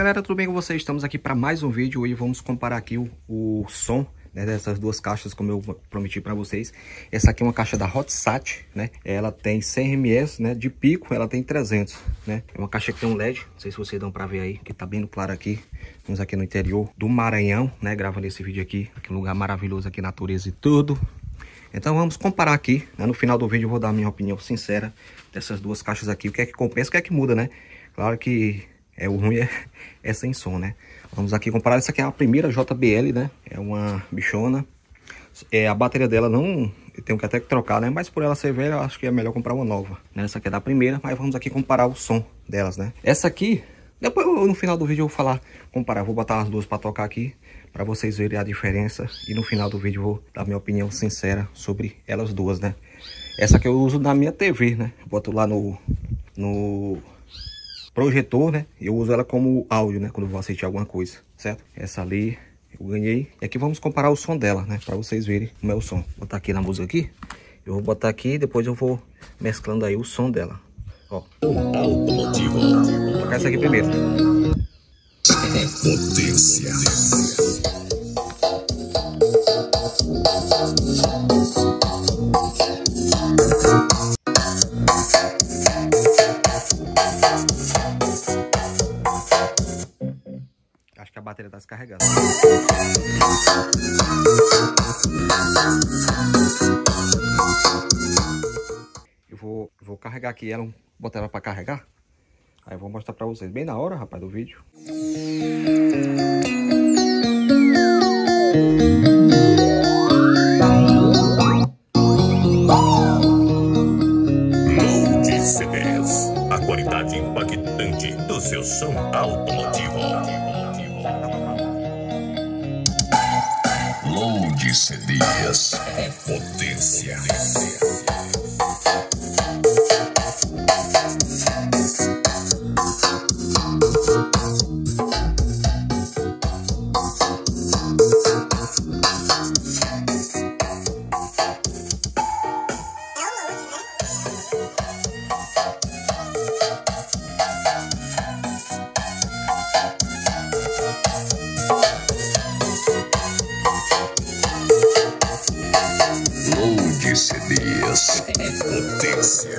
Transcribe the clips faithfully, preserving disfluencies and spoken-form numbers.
galera, tudo bem com vocês? Estamos aqui para mais um vídeo e vamos comparar aqui o, o som, né, dessas duas caixas, como eu prometi para vocês. Essa aqui é uma caixa da Hotsat, né? Ela tem cem mililitros, né? De pico ela tem trezentos, né? É uma caixa que tem um L E D, não sei se vocês dão para ver aí, que tá bem claro aqui. Estamos aqui no interior do Maranhão, né? Gravando esse vídeo aqui, aqui um lugar maravilhoso aqui, natureza e tudo. Então vamos comparar aqui, né? No final do vídeo eu vou dar a minha opinião sincera dessas duas caixas aqui. O que é que compensa, o que é que muda, né? Claro que é, o ruim é, é sem som, né? Vamos aqui comparar. Essa aqui é a primeira J B L, né? É uma bichona. É, a bateria dela não... Eu tenho que até que trocar, né? Mas por ela ser velha, eu acho que é melhor comprar uma nova, né? Essa aqui é da primeira, mas vamos aqui comparar o som delas, né? Essa aqui... Depois, no final do vídeo, eu vou falar, comparar. Vou botar as duas para tocar aqui, para vocês verem a diferença. E no final do vídeo, eu vou dar minha opinião sincera sobre elas duas, né? Essa aqui eu uso na minha T V, né? Boto lá no... no... projetor, né? Eu uso ela como áudio, né? Quando eu vou assistir alguma coisa, certo? Essa ali eu ganhei. E aqui vamos comparar o som dela, né? Pra vocês verem como é o som. Vou botar aqui na música aqui. Eu vou botar aqui e depois eu vou mesclando aí o som dela. Ó. Automotivo. Vou tocar essa aqui primeiro. Potência. Acho que a bateria tá descarregada. Eu vou, vou carregar aqui ela, botar ela pra carregar. Aí eu vou mostrar pra vocês bem na hora, rapaz, do vídeo. Load C Ds, a qualidade impactante do seu som automotivo. Load C Ds é potência. Load C Ds é potência.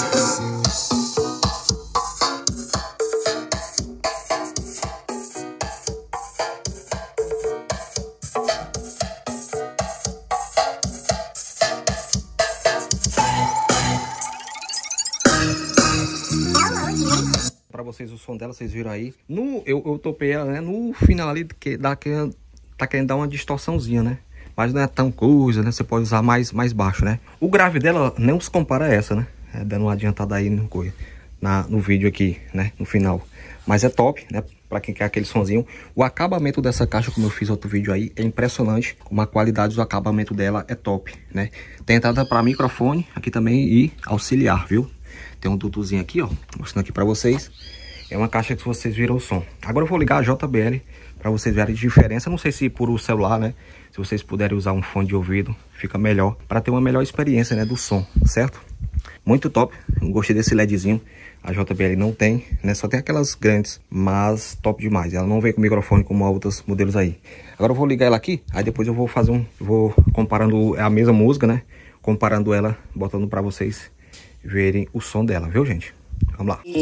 Pra vocês o som dela, vocês viram aí. No, eu, eu topei ela, né? No final ali, que dá, que, tá querendo dar uma distorçãozinha, né? Mas não é tão coisa, né? Você pode usar mais, mais baixo, né? O grave dela não se compara a essa, né? É, dando uma adiantada aí no, na, no vídeo aqui, né? No final. Mas é top, né? Pra quem quer aquele sonzinho. O acabamento dessa caixa, como eu fiz outro vídeo aí, é impressionante. Como a qualidade do acabamento dela é top, né? Tem entrada para microfone aqui também e auxiliar, viu? Tem um dutozinho aqui, ó. Mostrando aqui pra vocês. É uma caixa que vocês viram o som. Agora eu vou ligar a J B L para vocês verem a diferença. Não sei se por o celular, né? Se vocês puderem usar um fone de ouvido, fica melhor. Para ter uma melhor experiência, né? Do som, certo? Muito top. Eu gostei desse LEDzinho. A J B L não tem, né? Só tem aquelas grandes, mas top demais. Ela não vem com microfone como outros modelos aí. Agora eu vou ligar ela aqui. Aí depois eu vou fazer um... Vou comparando a mesma música, né? Comparando ela, botando para vocês verem o som dela, viu, gente? Vamos lá.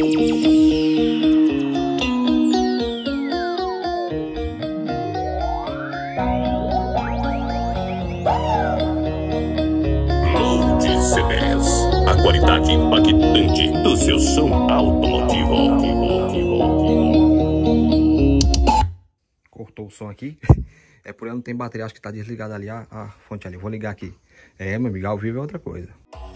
Load C Ds, a qualidade impactante do seu som automotivo. Cortou o som aqui. É por ela não tem bateria, acho que tá desligada ali a, a fonte ali. Vou ligar aqui. É, meu amigo, ao vivo é outra coisa.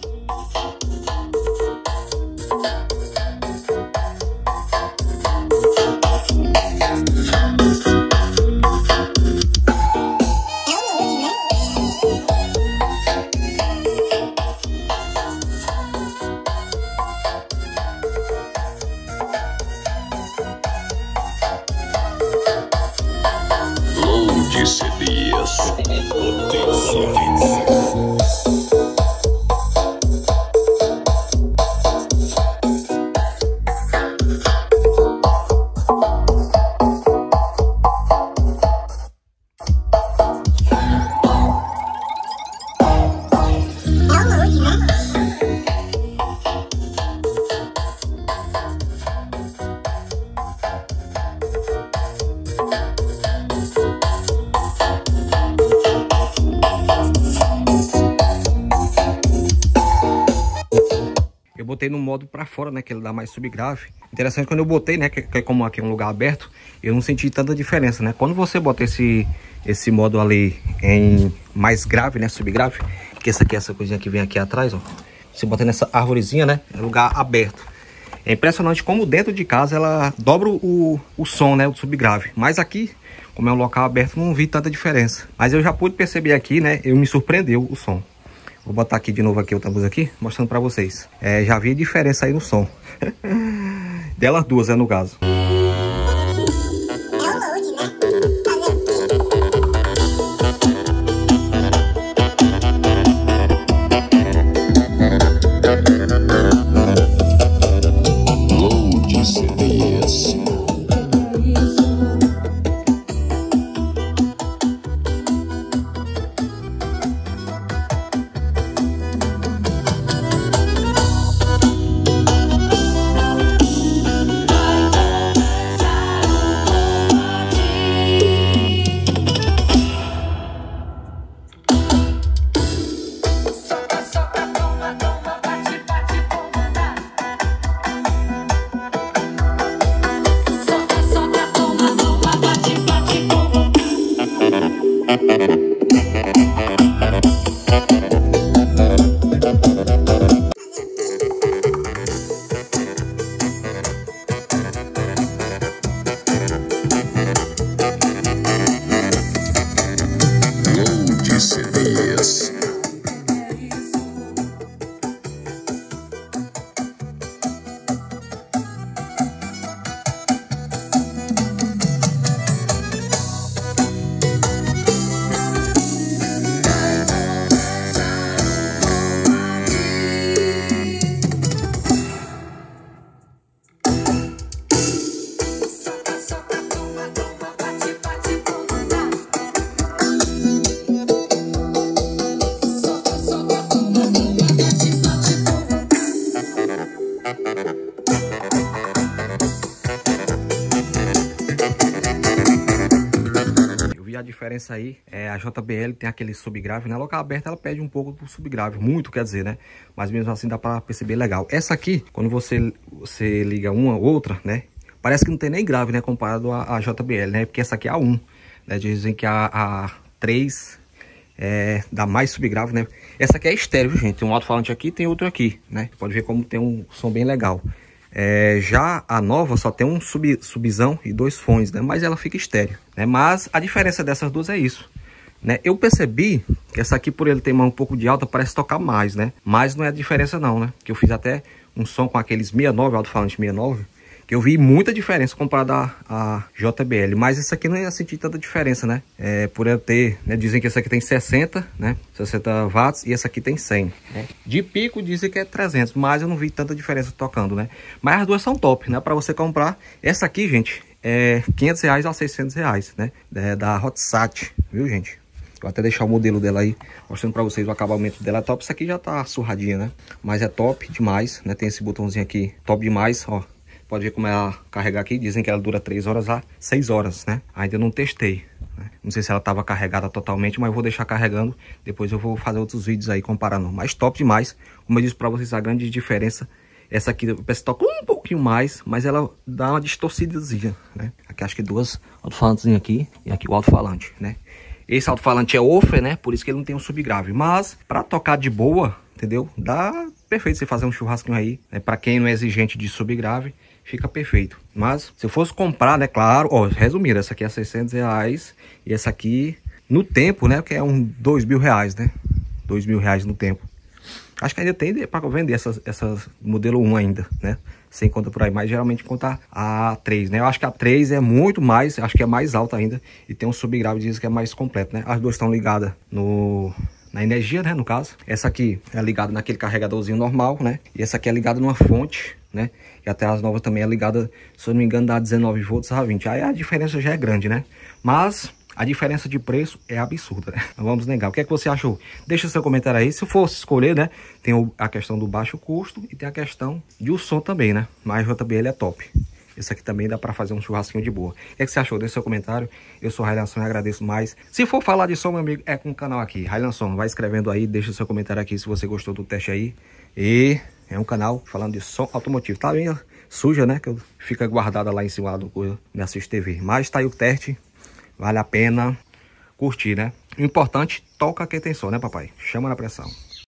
Load C Ds é potência. botei no modo para fora, né, que ele dá mais subgrave. Interessante, quando eu botei, né, que, que como aqui é um lugar aberto, eu não senti tanta diferença, né. Quando você bota esse, esse modo ali em mais grave, né, subgrave, que essa aqui, essa coisinha que vem aqui atrás, ó, você bota nessa arvorezinha, né, é lugar aberto. É impressionante como dentro de casa ela dobra o, o som, né, o subgrave. Mas aqui, como é um local aberto, não vi tanta diferença. Mas eu já pude perceber aqui, né, eu me surpreendeu o som. Vou botar aqui de novo aqui outra luz aqui, mostrando pra vocês. É, já vi a diferença aí no som. Delas duas, é no caso. A diferença aí é a J B L tem aquele subgrave, na local aberta ela pede um pouco do subgrave, muito quer dizer, né? Mas mesmo assim dá para perceber legal. Essa aqui, quando você você liga uma outra, né? Parece que não tem nem grave, né? Comparado a, a J B L, né? Porque essa aqui é a um, né? Dizem que a, a três é, dá mais subgrave, né? Essa aqui é estéreo, gente. Tem um alto-falante aqui, tem outro aqui, né? Pode ver como tem um som bem legal. É, já a nova só tem um sub, subzão e dois fones, né? Mas ela fica estéreo, né? Mas a diferença dessas duas é isso, né? Eu percebi que essa aqui, por ele ter um pouco de alta, parece tocar mais, né? Mas não é a diferença não, né? Que eu fiz até um som com aqueles sessenta e nove, alto-falante sessenta e nove, que eu vi muita diferença comparada a, a J B L. Mas essa aqui não ia sentir tanta diferença, né? É, por ela ter, né? Dizem que essa aqui tem sessenta, né? sessenta watts e essa aqui tem cem, né? De pico dizem que é trezentos, mas eu não vi tanta diferença tocando, né? Mas as duas são top, né? Para você comprar. Essa aqui, gente, é quinhentos reais a seiscentos reais, né? É da Hotsat, viu, gente? Vou até deixar o modelo dela aí, mostrando para vocês o acabamento dela. É top. Essa aqui já tá surradinha, né? Mas é top demais, né? Tem esse botãozinho aqui, top demais, ó. Pode ver como ela carregar aqui. Dizem que ela dura três horas a seis horas, né? Ainda não testei, né? Não sei se ela estava carregada totalmente, mas eu vou deixar carregando. Depois eu vou fazer outros vídeos aí comparando. Mas top demais. Como eu disse para vocês, a grande diferença. Essa aqui parece que toca um pouquinho mais, mas ela dá uma distorcidazinha, né? Aqui acho que duas alto-falantes aqui e aqui o alto-falante, né? Esse alto-falante é Offer, né? Por isso que ele não tem um subgrave. Mas para tocar de boa, entendeu? Dá perfeito você fazer um churrasquinho aí, né? Para quem não é exigente de subgrave, fica perfeito. Mas se eu fosse comprar, né, claro, ó, resumindo, essa aqui é seiscentos reais e essa aqui no tempo, né, que é um dois mil reais, né, dois mil reais no tempo. Acho que ainda tem para vender essas, essas modelo um ainda, né, sem conta por aí, mas geralmente conta a três, né. Eu acho que a três é muito mais, acho que é mais alta ainda e tem um subgrave, diz que é mais completo, né. As duas estão ligadas no... na energia, né, no caso. Essa aqui é ligada naquele carregadorzinho normal, né? E essa aqui é ligada numa fonte, né? E até as novas também é ligada, se eu não me engano, dá dezenove volts a vinte. Aí a diferença já é grande, né? Mas a diferença de preço é absurda, né? Não vamos negar. O que é que você achou? Deixa seu comentário aí. Se fosse escolher, né? Tem a questão do baixo custo e tem a questão de o som também, né? Mas J B L é top. Esse aqui também dá para fazer um churrasquinho de boa. O que, é que você achou? Deixa seu comentário. Eu sou Railanson e agradeço mais. Se for falar de som, meu amigo, é com o canal aqui. Railanson, vai escrevendo aí, deixa seu comentário aqui se você gostou do teste aí. E É um canal falando de som automotivo. Tá bem suja, né? Que fica guardada lá em cima do coisa, me assiste T V. Mas tá aí o teste. Vale a pena curtir, né? O importante, toca que tem som, né, papai? Chama na pressão.